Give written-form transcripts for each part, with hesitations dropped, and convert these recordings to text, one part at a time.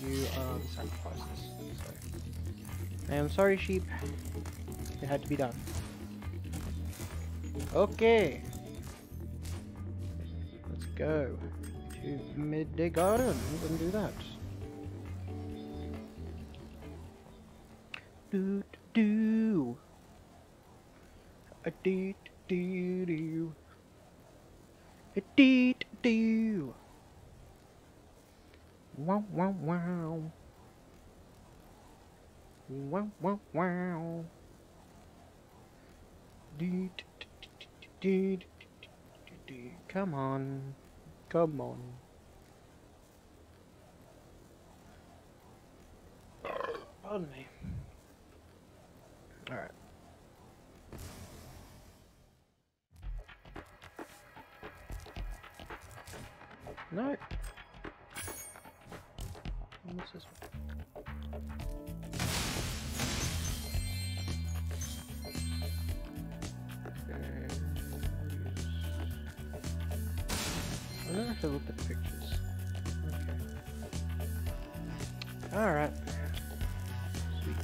you are the sacrifices. So. I am sorry, sheep. It had to be done. Okay. Let's go to Midday Gardens and do that. Do do. A dee dee doo. A dee doo. Wow wow wow. Wow wow wow. Dee dee dee dee. Come on. Come on. Pardon me. Alright. No. What's this one? I never have to look at the pictures. Okay. Alright. Sweet.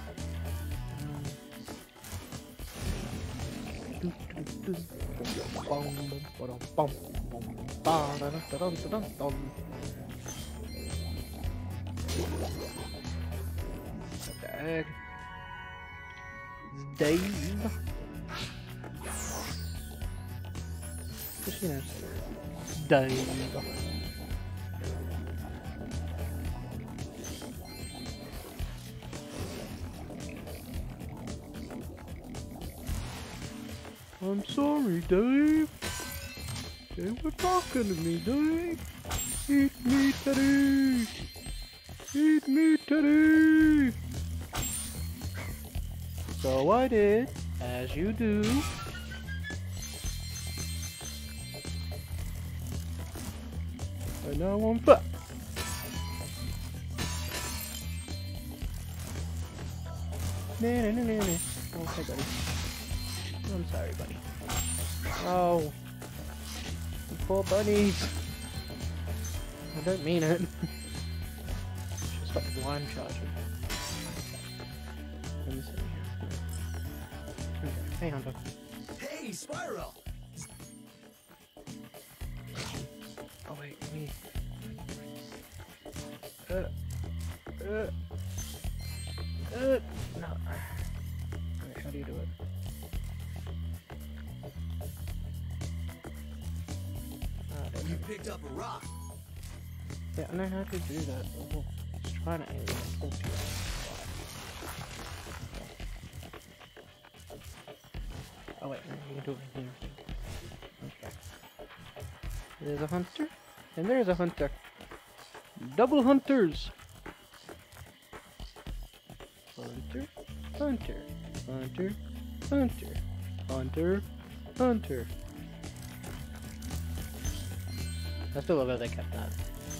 Dag. Dave. Just, you know, Dave. I'm sorry, Dave. They were talking to me, Dave. Eat me, Teddy. Eat me, Teddy. So I did, as you do. And now I'm back. Okay, buddy. I'm sorry, buddy. Oh, you poor bunnies. I don't mean it. Just got the blind charging. Let me see. Okay. Hey, Hunter. Hey, Spyro! Oh wait, me. No. Wait, how do you do it? You picked up a rock. Yeah, I know how to do that. Oh, just trying to aim it. Oh wait, no, you can do it right here. Okay. There's a hunter, and there's a hunter. Double hunters! Hunter, hunter, hunter, hunter, hunter, hunter. I still love how they kept that.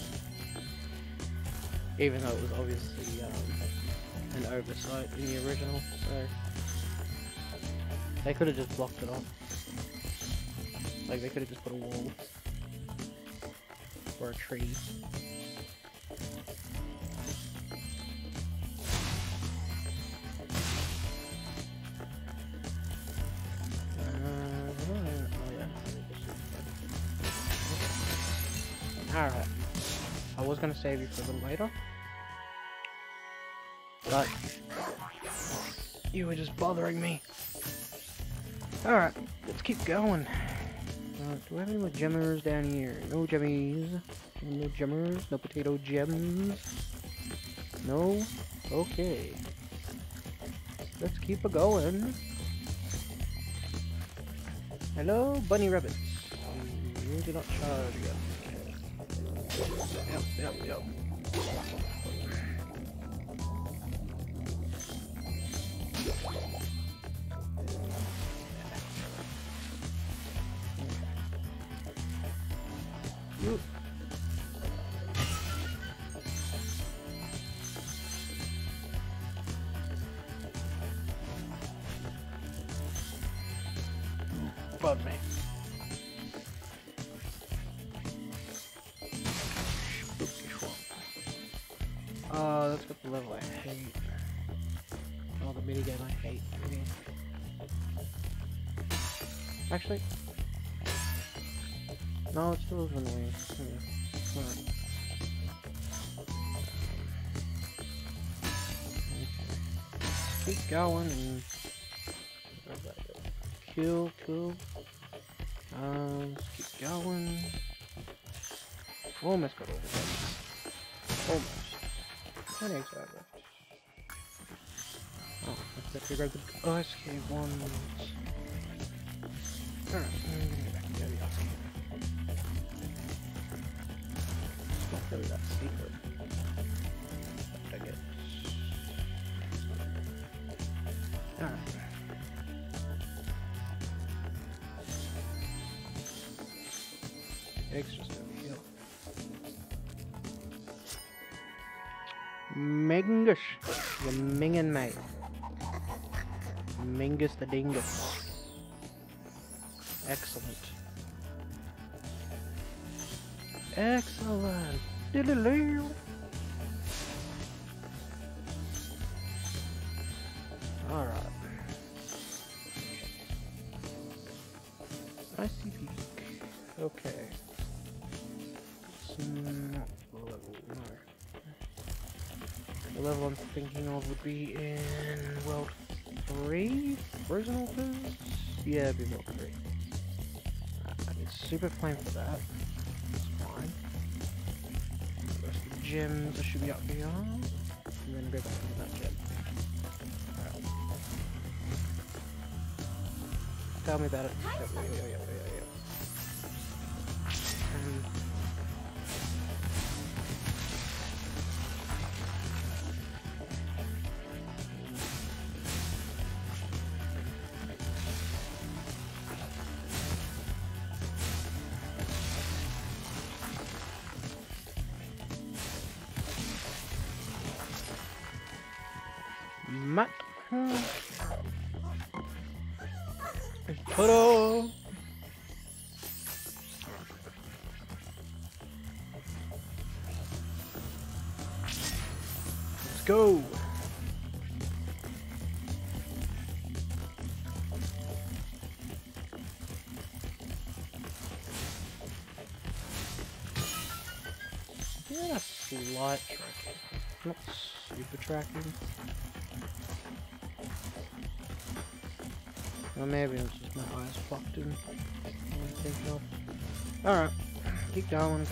Even though it was obviously an oversight in the original, so they could have just blocked it off. Like they could have just put a wall or a tree. Alright. I was gonna save you for a little later. But you were just bothering me. Alright, let's keep going. Do we have any more gemmers down here? No gemmies. No gemmers, no potato gems. No? Okay. Let's keep it going. Hello, bunny rabbits. You do not charge yet. Yep. You. Pardon me. That's got the level I hate. Oh, the minigame I hate. Actually, no, it still is annoying. Alright. Keep going and kill. Let's keep going. Almost got all the eggs. Almost. How many eggs do I have left? Oh, let's have to grab the ice cave ones. Alright, I'm gonna go back and get the ice cave. It's not really that secret. I guess. Alright. Eggs just over here. Mingus! The mingin' mate. Mingus the dingus. Excellent. Excellent! Diddle-oo! Alright. I see peak. Okay. It's not the level, no. The level I'm thinking of would be in World 3? Frozen Altars? Yeah, it'd be World 3. I need Super Flame for that. That's fine. The rest of the gems should be up here. I'm gonna go back into that gem. Right. Tell me about it. Yeah. Matt. Hello. Let's go. Yeah, slight tracking. Not super tracking. Or maybe it's just my eyes fucked in. Alright. Keep going.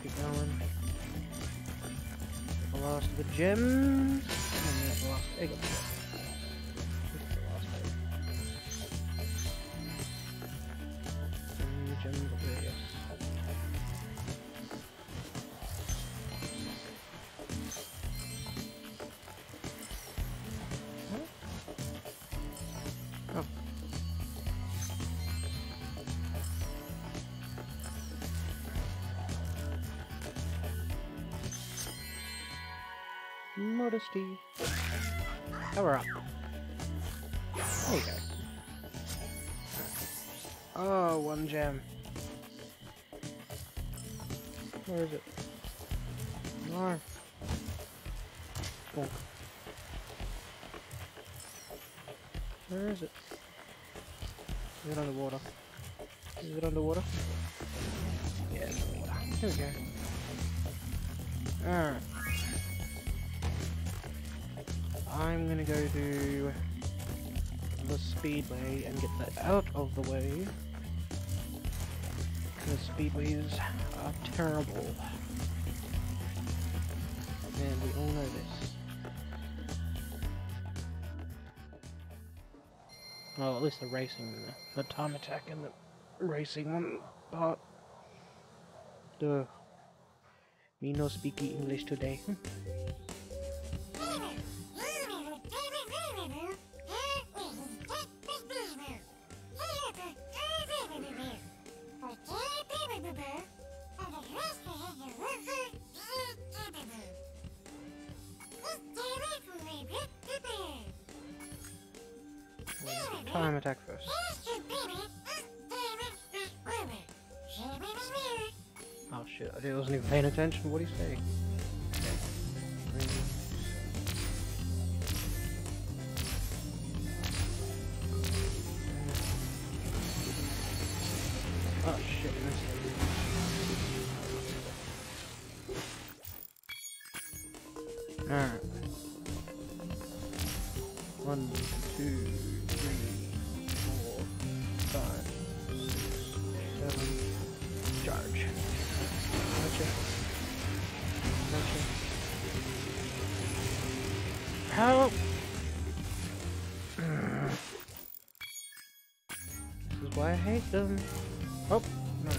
The last of the gems. And there's the last egg. This is the last egg. And the gems up there, yes. Oh. Modesty. Power up. There you go. Oh, one gem. Where is it? No. Bonk. Where is it? Is it underwater? Is it underwater? Yeah, it's underwater. Here we go. Alright. I'm gonna go do the speedway and get that out of the way. The speedways are terrible. And we all know this. Well, at least the racing, the time attack and the racing one part. Duh. Me no speak English today. Time attack first. Oh shit, I wasn't even paying attention. What do you say? Okay. Alright. 1, 2, 3, 4, 5, 6, 7. Charge. Gotcha. Gotcha. How? This is why I hate them. Oh, no.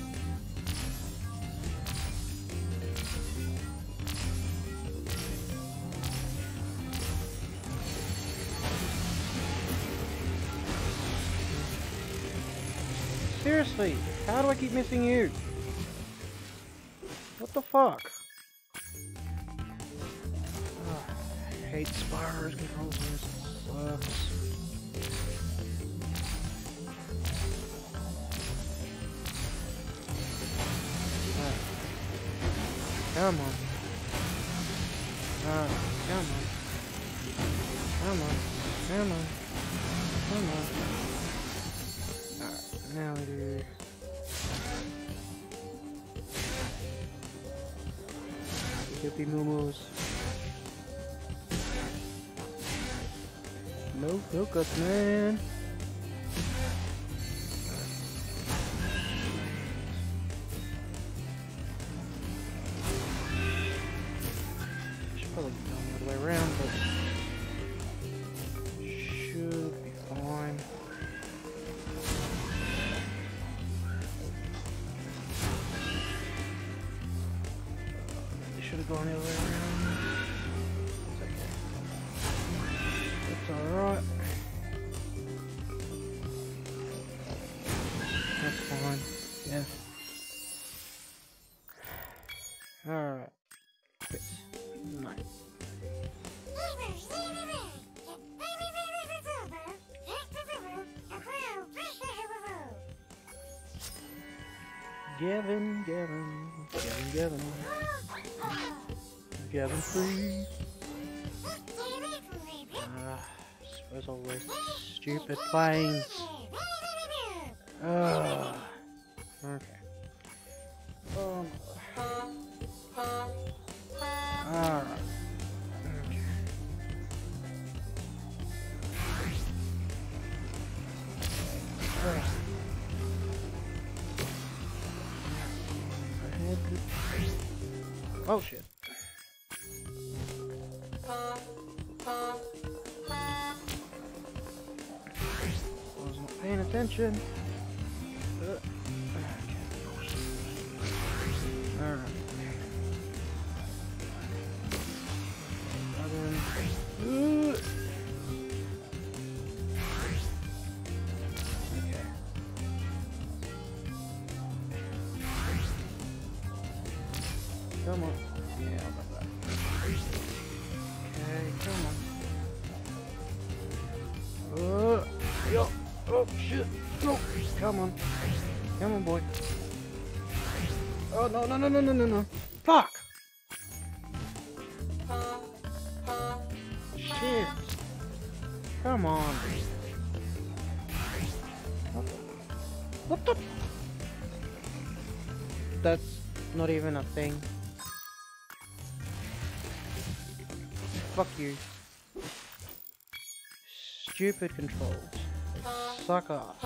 Seriously, how do I keep missing you? What the fuck? Oh, I hate Spyro's controls. This sucks. Come on. Come on. Come on. Come on. Come on. Alright, now we do... Yippee moo-moos. No cuts, man. Should probably go the other way around, but should be fine. Should have gone the other way around. That's alright. That's fine. Yeah. Alright. Nice. Gavin free. Suppose I'll waste stupid planes. Okay. Alright. Okay. Oh shit. Wasn't paying attention. Alright. Come on. Yeah, I'll do that. Okay, come on. Yo. Oh, shit. No. Come on. Come on, boy. Oh, no. Fuck. Shit. Come on. What the? That's not even a thing. Fuck you. Stupid controls. They suck ass.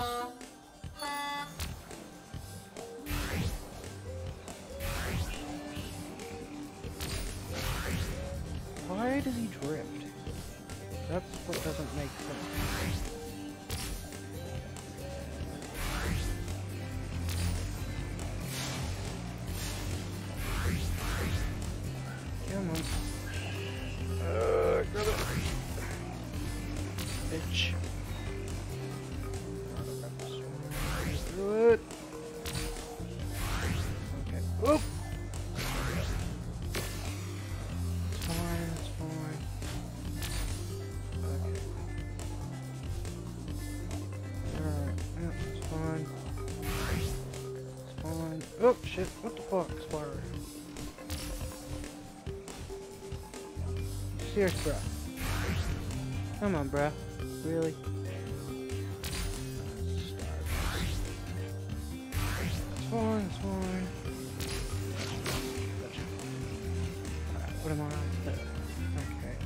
Why does he drift? That's what doesn't make sense. Come on. Grab it. Bitch. Good. Okay. Oop. It's fine, it's fine. Okay. Alright, yeah, it's fine. It's fine. Oh shit, what the fuck, Spyro? Serious, bruh. Come on, bruh. Really? It's fine, it's fine. Gotcha. Alright, what am I? Okay,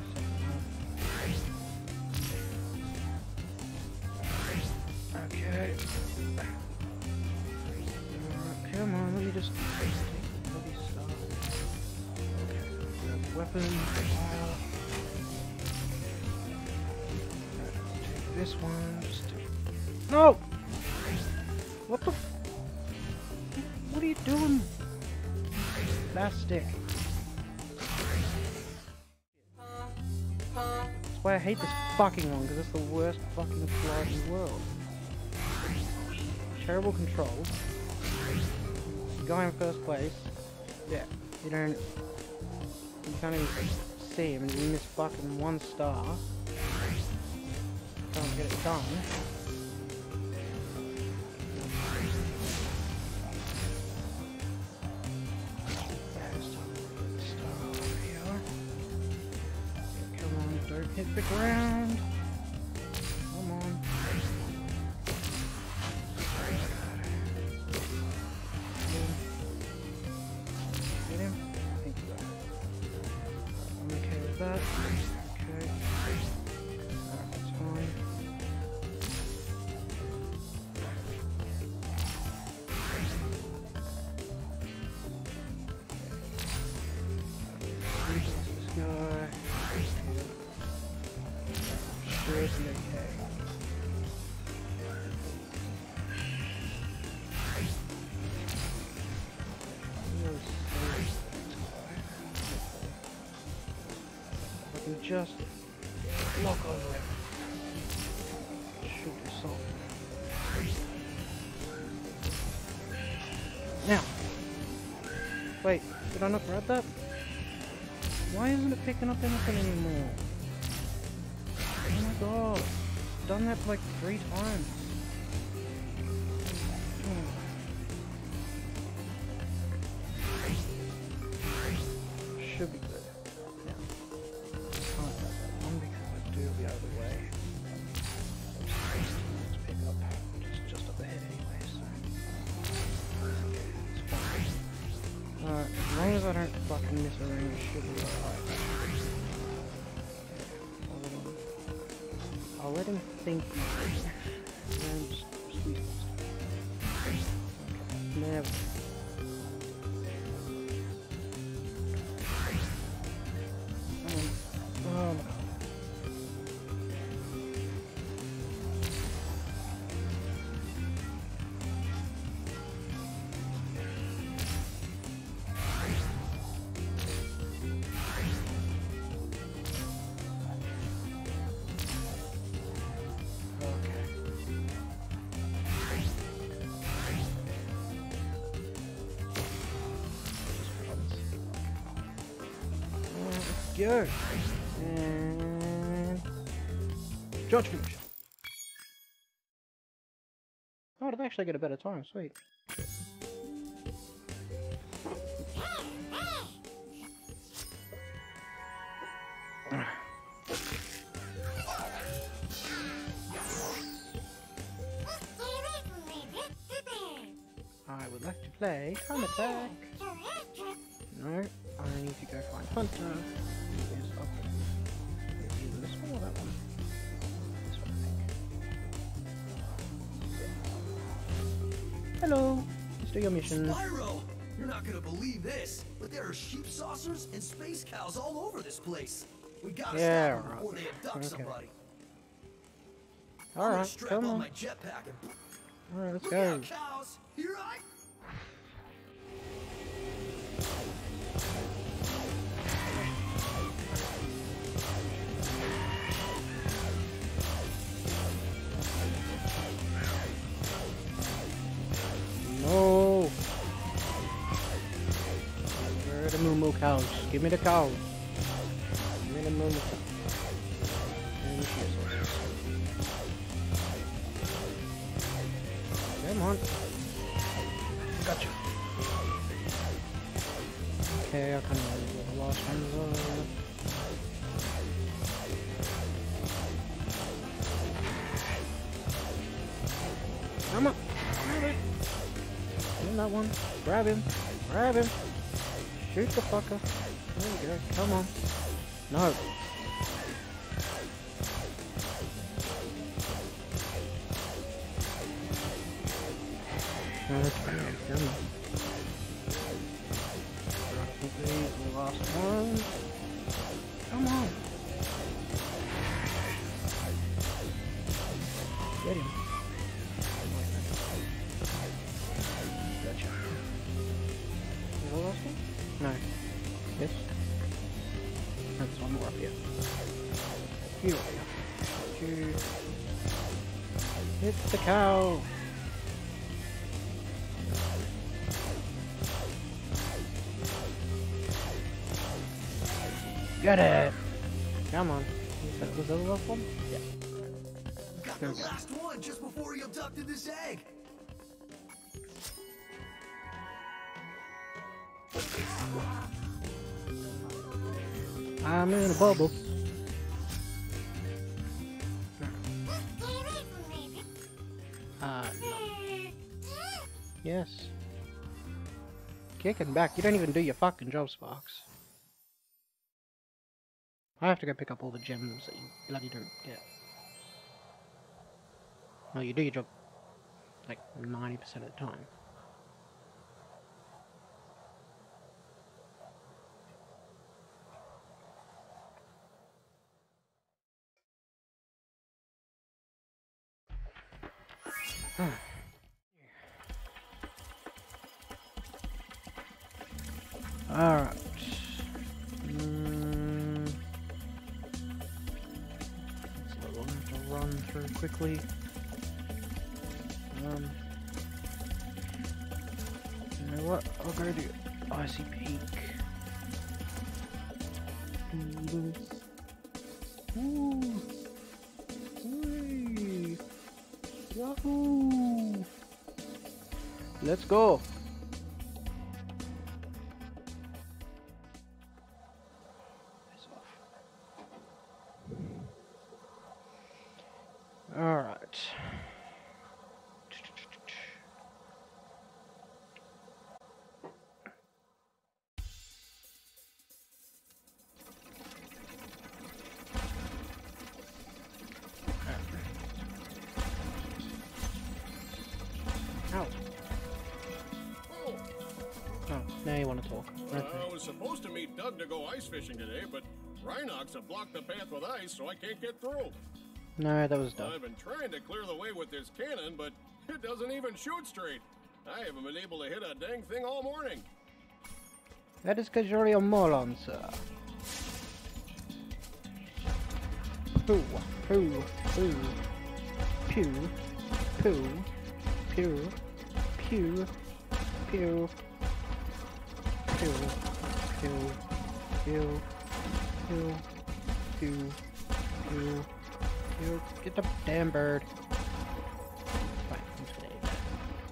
okay. Come on, let me just take the bloody stuff. Okay, weapon. Take this one. Just take... No! What the? What are you doing? Plastic. That's why I hate this fucking one, because it's the worst fucking flight in the world. Terrible controls. Guy in first place. Yeah, you can't even see him, and you miss fucking 1 star. Can't get it done. Come on, don't hit the ground. Come on. Get him? I think so. I'm okay with that. Okay. That's fine. This guy. Sure it's okay. I can just lock over it. Shoot this off. Now. Wait, did I not grab that? Why isn't it picking up anything anymore? Oh my god. I've done that like 3 times. Should be good. Yeah. Can't have that one because I do the other way. Let's pick up. Just up ahead anyway, so. Okay, it's fine. Alright, as long as I don't fucking miss a ring, it should be alright. I'll let him think he's and just sweet okay, never. Oh no. Go. And judgment. Oh, did I actually get a better time? Sweet. I would like to play Time Attack. No, I need to go find Hunter. He is up there. Either this one or that one. This one, I think. Hello! Let's do your mission. Spyro! You're not gonna believe this, but there are sheep saucers and space cows all over this place. We gotta stop them before they abduct somebody. Alright, come on. My jetpack and... Alright, let's go. Out, cows! Here I... No! Where are the moo cows? Give me the cows. Give me the moo cows. And the sheep saucers. Come on. Gotcha. Okay, I kind of know what the last ones are. Come on. Grab it. In that one. Grab him. Grab him. Shoot the fucker. There we go. Come on. No. Okay, come on. The last one. Come on. Get him. Gotcha. Is that the last one? No. Yes. There's one more up here. Here we go. Hit the cow. Got it! Come on. Was that the last one? Yeah. Got the last one just before he abducted this egg. I'm in a bubble. No. Yes. Kicking back. You don't even do your fucking job, Sparks. I have to go pick up all the gems that you bloody don't get. No, you do your job like 90% of the time. Alright. So we'll have to run through quickly. You know what? I'll go to Icy Peak. Ooh. Whee. Yahoo! Let's go! Alright. Ow. Oh, now you want to talk. Okay. I was supposed to meet Doug to go ice fishing today, but Rhinox have blocked the path with ice, so I can't get through. No, that was Doug. I've been trying to clear the way with this cannon, but it doesn't even shoot straight. I haven't been able to hit a dang thing all morning. That is because you're a moron, sir. Poo, poo, poo, pew, poo, pew, pew, pew, pew, pew, pew, pew, pew, pew. You get the damn bird. Fine, I'm just gonna eat that.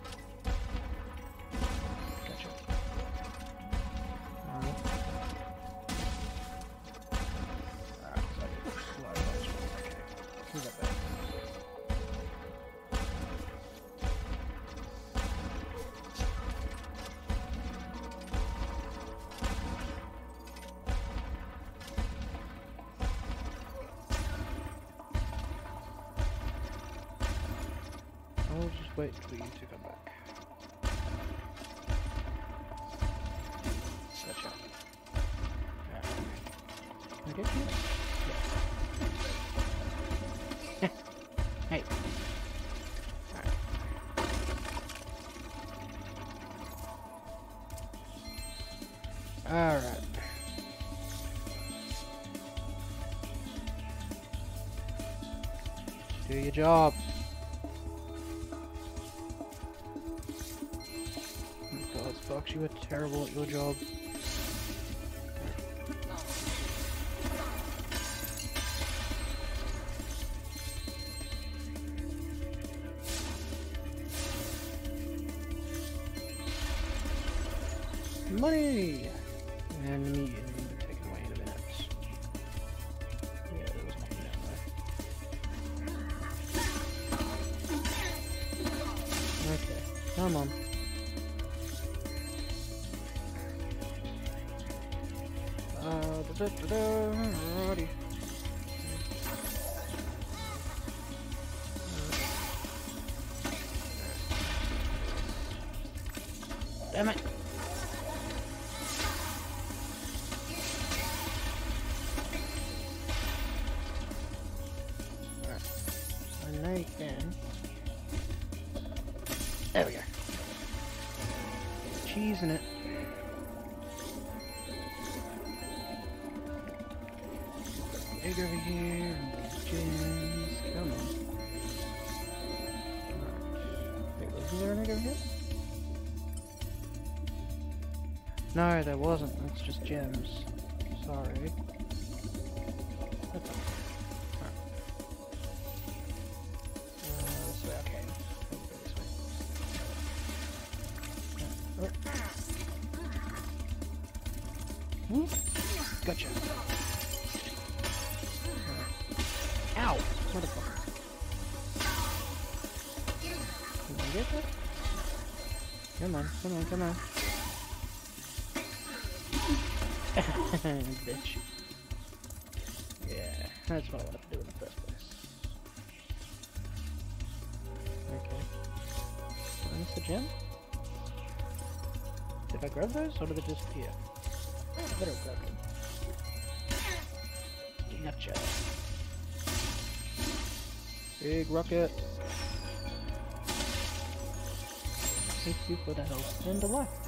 Gotcha. Alright, so I get slow. Okay. Who's that bad? I'll just wait for you to come back. Gotcha. Can I get you? Yeah. Hey. Alright. Alright. Do your job. Fox, you were terrible at your job. Money! And me taken away in a minute. Yeah, there was nothing down there. Okay, come on. Alrighty. Damn it. Alright. I know you can. There we go. Cheese in it. Egg over here, and gems. Come on. Alright. Wait, wasn't there an egg over here? No, there wasn't. That's just gems. Sorry. That's okay. Alright. This way, okay. Let me go this way. Whoop. Gotcha. Ow! Motherfucker. Can I get that? Come on, come on, come on. Bitch. Yeah, that's what I wanted to do in the first place. Okay. Did I miss the gem? Did I grab those, or did they disappear? I better grab them. Gotcha. Big rocket. Thank you for the help and the life.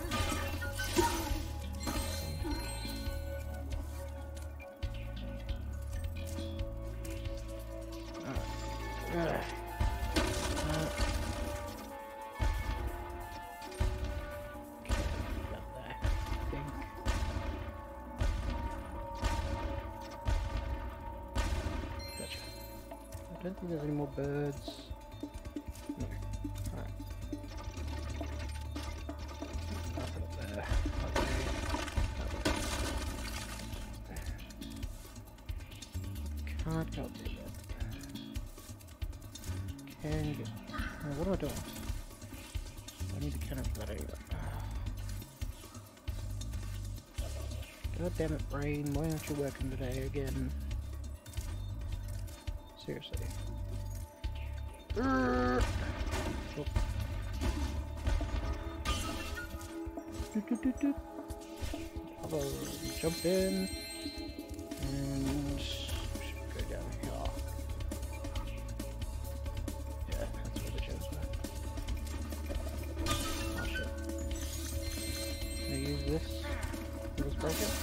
I don't think there's any more birds. No. Alright. I'll put it there. Can't go up there yet. Can get. Oh, what am I doing? I need the cannon for that anyway. God damn it, brain. Why aren't you working today again? Seriously. Oh. I'll jump in and go down here. Yeah, that's where the gems were. Oh shit. Can I use this? Will this break it?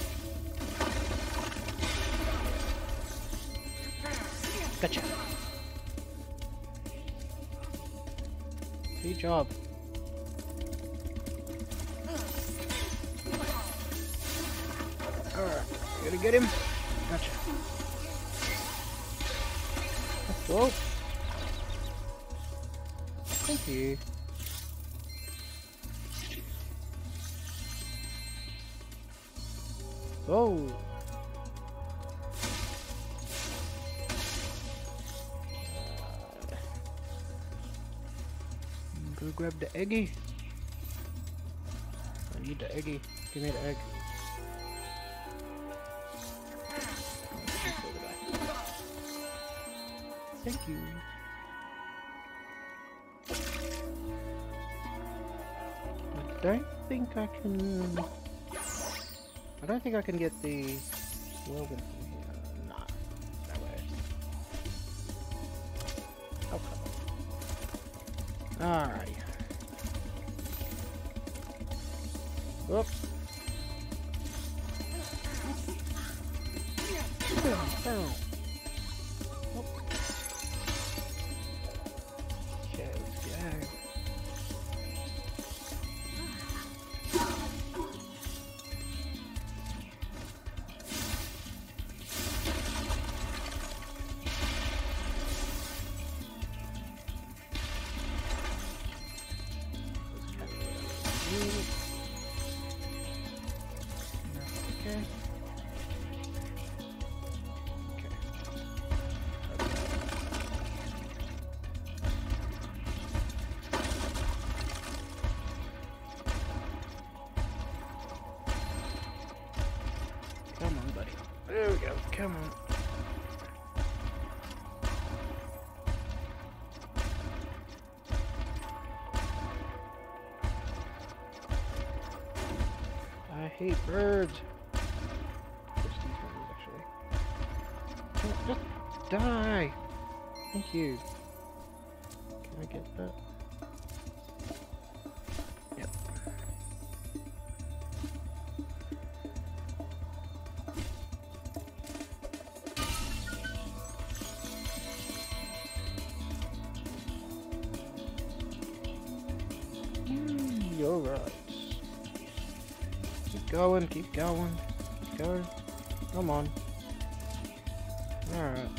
Gotcha. Good job. Alright, gotta get him. Gotcha. Let's go. Thank you. Whoa. Go grab the eggy. I need the eggy. Give me the egg. Thank you. I don't think I can. I don't think I can get the whirlwind from here. Nah, no way. Oh, come on. Alright. Whoop. Down. Okay, let's go. Okay. Okay. There we go. Come on. I hate birds. Just these birds, actually. Oh, just die! Thank you. Can I get that? Yep. You're right. Keep going, keep going. Keep going. Come on. Alright.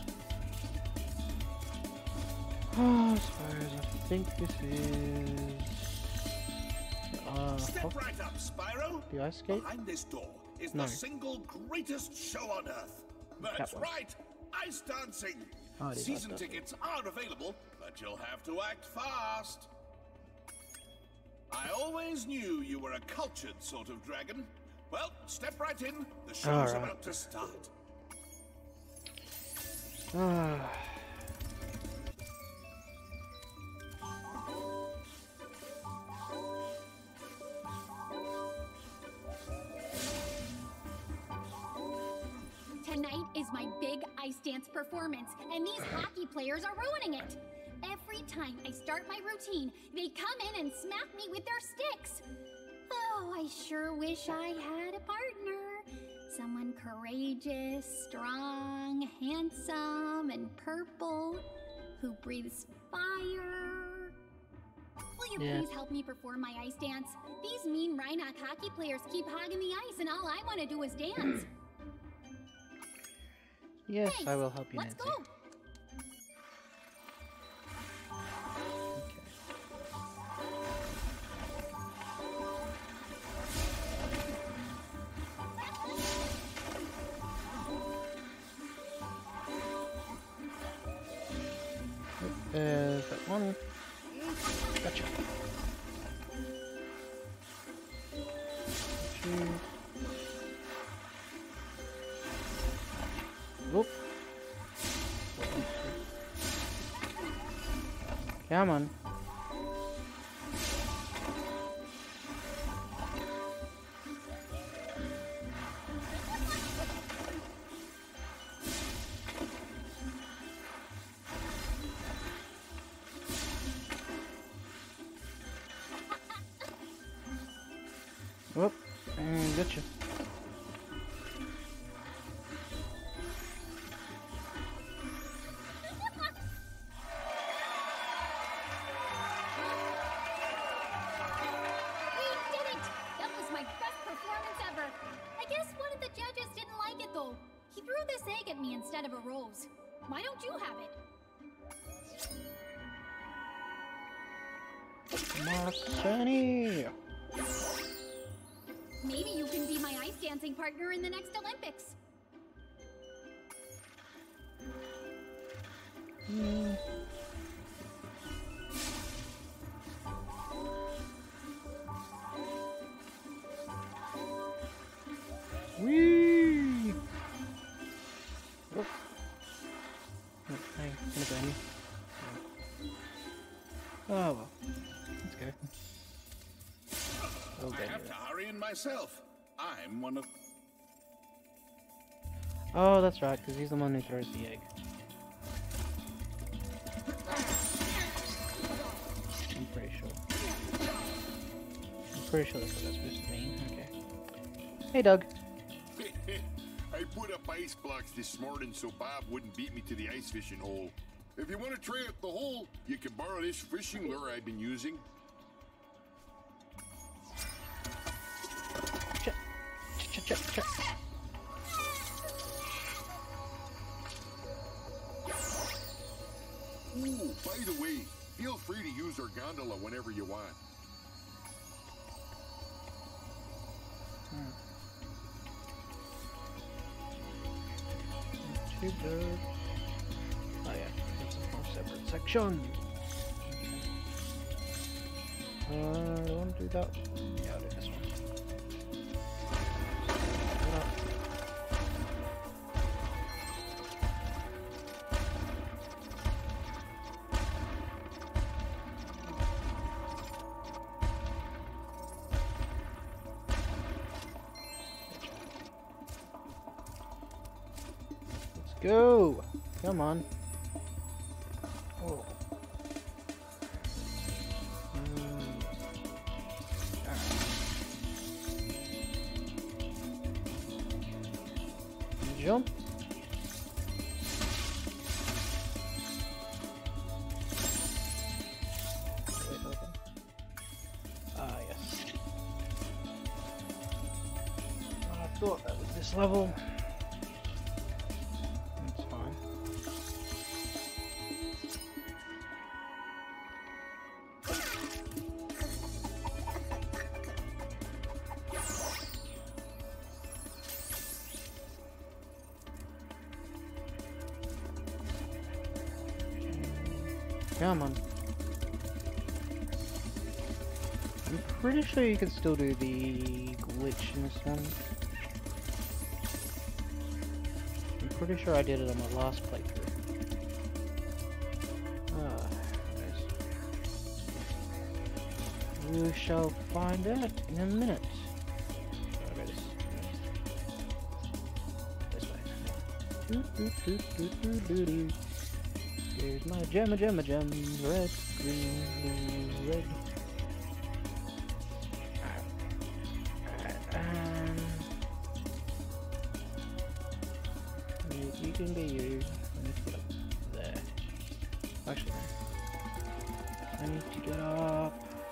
Oh, Spyros, I think this is... Step right up, Spyro. The ice skate? Behind this door is No. the single greatest show on Earth. That's one. right, ice dancing. Oh, it is ice Season dancing. tickets are available, but you'll have to act fast. I always knew you were a cultured sort of dragon. Well, step right in. The show's Alright. about to start. Ah. Tonight is my big ice dance performance, and these hockey players are ruining it. Every time I start my routine, they come in and smack me with their sticks. Oh, I sure wish I had a partner. Someone courageous, strong, handsome, and purple, who breathes fire. Will you Yeah. please help me perform my ice dance? These mean Rhinoc hockey players keep hogging the ice, and all I want to do is dance. Yes, Thanks. I will help you, Let's Nancy. go. There's that one. Gotcha. Two. Whoop. Come on. Whoop. And gotcha. We did it! That was my best performance ever. I guess one of the judges didn't like it though. He threw this egg at me instead of a rose. Why don't you have it? Marconi. Maybe you can be my ice dancing partner in the next Olympics. Whee! Whoop. Oh, hey, gonna burn you. Oh well. Let's go. Oh, I have to hurry in myself. I'm one of... Oh, that's right, because he's the one who throws the egg. I'm pretty sure. I'm pretty sure that's what that's supposed to mean. Okay. Hey, Doug. I put up ice blocks this morning so Bob wouldn't beat me to the ice fishing hole. If you want to try out the hole, you can borrow this fishing lure I've been using. Check. Check, check, check. Ooh, by the way, feel free to use our gondola whenever you want. Too good. Oh yeah, it's a whole separate section. I don't want to do that. Yeah, I'll do this one. go! Come on. Oh. Jump. Ah, yes. I thought that was this level. That's fine. Come on. I'm pretty sure you can still do the glitch in this one. I'm pretty sure I did it on my last playthrough. Ah, nice. We shall find out in a minute. This way. Here's my gem, red, green, blue, red. You can be you. I need to get up there. Actually, I need to get up.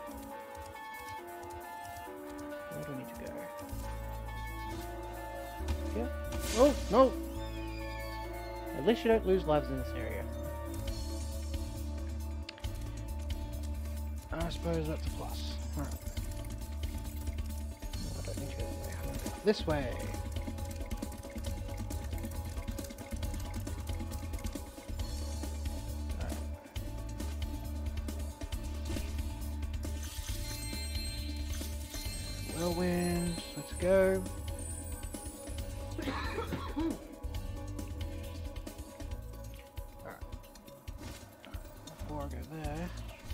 Where do I need to go? Yeah. Oh, no! At least you don't lose lives in this area. I suppose that's a plus. Alright. No, I don't need to go that way. I'm gonna go this way. Alright. Whirlwind. Let's go. Alright. Before I go there.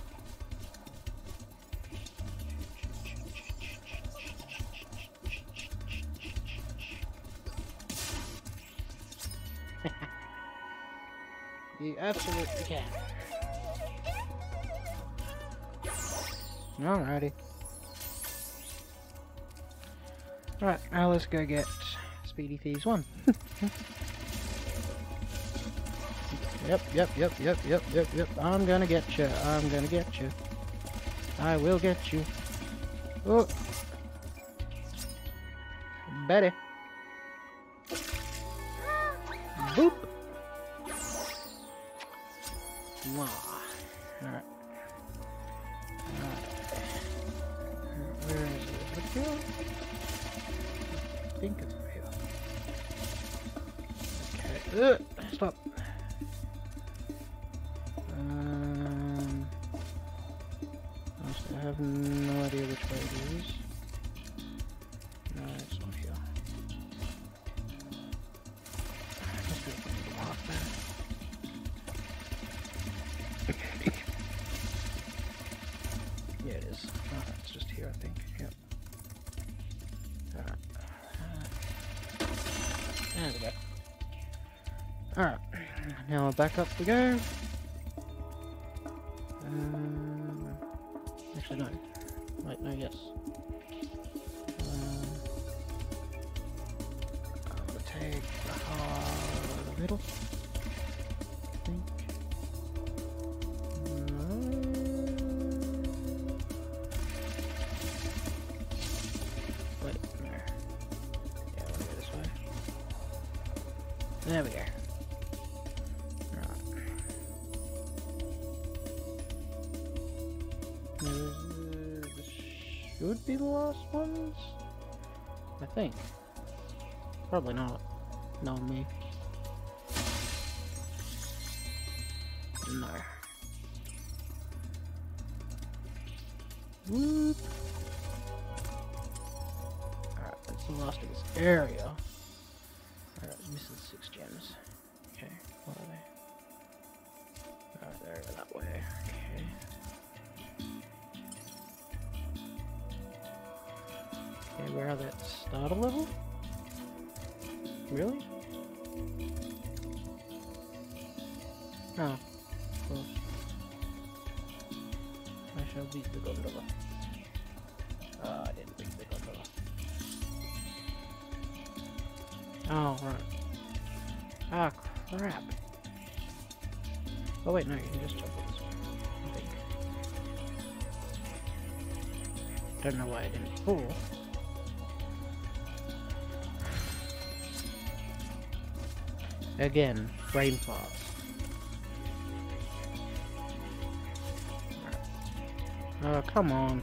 You absolutely can. Alrighty. Right, now let's go get Speedy Thieves 1. Yep. I'm gonna get you. I'm gonna get you. I will get you. Oh. Betty. Boop. Alright. Where is it? Is it here? I think it's over here. Okay. Stop. I have no idea which way it is. No, it's not here. Must be a little mark there. Yeah, it is. Oh, it's just here, I think. Yep. Alright. There we go. Alright. Now back up we go. Actually, no. Wait, no, yes. I'm gonna take the middle. I think. Wait, no. Yeah, I wanna go this way. There we go. Should be the last ones? I think. Probably not. Knowing me. No. Whoop. Alright, that's the last of this area. Alright, missing 6 gems. Okay, what are they? Alright, they're over that way. Okay. Okay, where are they at the start of level? Really? Oh, of course. I shall beat the gondola. Oh, I didn't beat the gondola. Oh, right. Ah, crap. Oh wait, no, you can just jump on this one, I think. Don't know why I didn't fall. Again, brain farts. Oh, come on.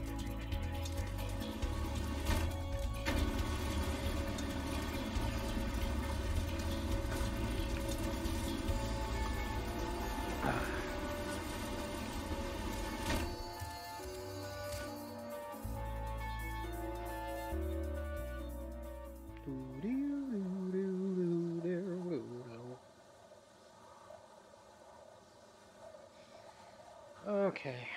Okay.